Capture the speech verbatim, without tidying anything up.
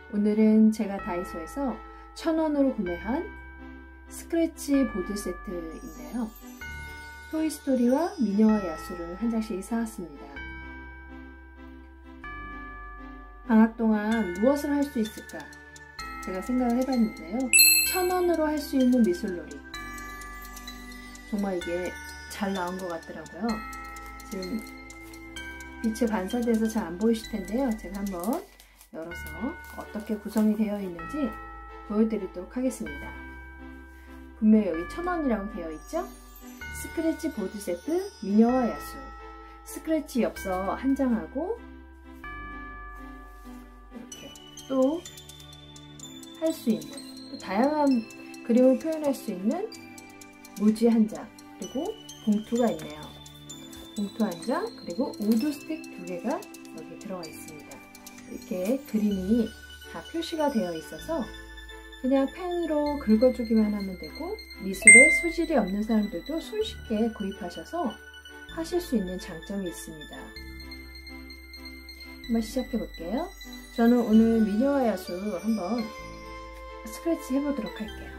오늘은 제가 다이소에서 천 원으로 구매한 스크래치 보드 세트인데요. 토이스토리와 미녀와 야수를 한 장씩 사왔습니다. 방학 동안 무엇을 할 수 있을까? 제가 생각을 해봤는데요. 천 원으로 할 수 있는 미술놀이. 정말 이게 잘 나온 것 같더라고요. 지금 빛에 반사돼서 잘 안 보이실 텐데요. 제가 한번 열어서 어떻게 구성이 되어 있는지 보여드리도록 하겠습니다. 분명히 여기 천 원이라고 되어 있죠? 스크래치 보드 세트 미녀와 야수. 스크래치 엽서 한 장하고 이렇게 또 할 수 있는, 또 다양한 그림을 표현할 수 있는 무지 한 장, 그리고 봉투가 있네요. 봉투 한 장, 그리고 우드 스틱 두 개가 여기 들어가 있습니다. 이렇게 그림이 다 표시가 되어 있어서 그냥 펜으로 긁어주기만 하면 되고, 미술에 소질이 없는 사람들도 손쉽게 구입하셔서 하실 수 있는 장점이 있습니다. 한번 시작해 볼게요. 저는 오늘 미녀와 야수 한번 스크래치 해보도록 할게요.